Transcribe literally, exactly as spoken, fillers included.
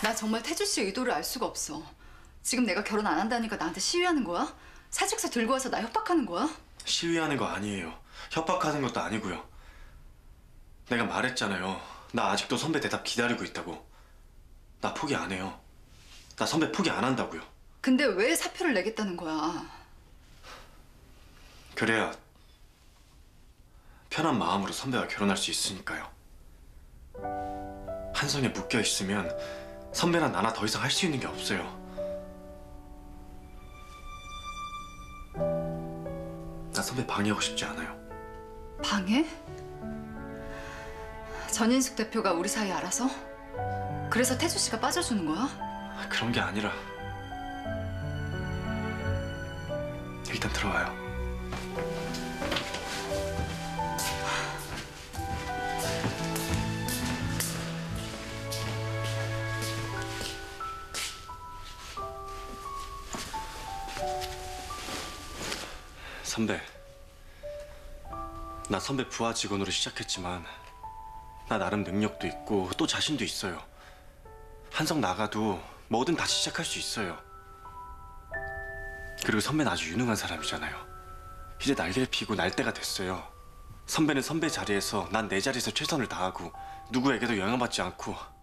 나 정말 태주 씨 의도를 알 수가 없어. 지금 내가 결혼 안 한다니까 나한테 시위하는 거야? 사직서 들고 와서 나 협박하는 거야? 시위하는 거 아니에요. 협박하는 것도 아니고요. 내가 말했잖아요. 나 아직도 선배 대답 기다리고 있다고. 나 포기 안 해요. 나 선배 포기 안 한다고요. 근데 왜 사표를 내겠다는 거야? 그래야 편한 마음으로 선배와 결혼할 수 있으니까요. 한성에 묶여 있으면 선배랑 나나 더 이상 할 수 있는 게 없어요. 나 선배 방해하고 싶지 않아요. 방해? 전인숙 대표가 우리 사이 알아서? 그래서 태주 씨가 빠져주는 거야? 그런 게 아니라 일단 들어와요. 선배, 나 선배 부하 직원으로 시작했지만 나 나름 능력도 있고 또 자신도 있어요. 한성 나가도 뭐든 다시 시작할 수 있어요. 그리고 선배는 아주 유능한 사람이잖아요. 이제 날개를 피고 날 때가 됐어요. 선배는 선배 자리에서 난 내 자리에서 최선을 다하고 누구에게도 영향받지 않고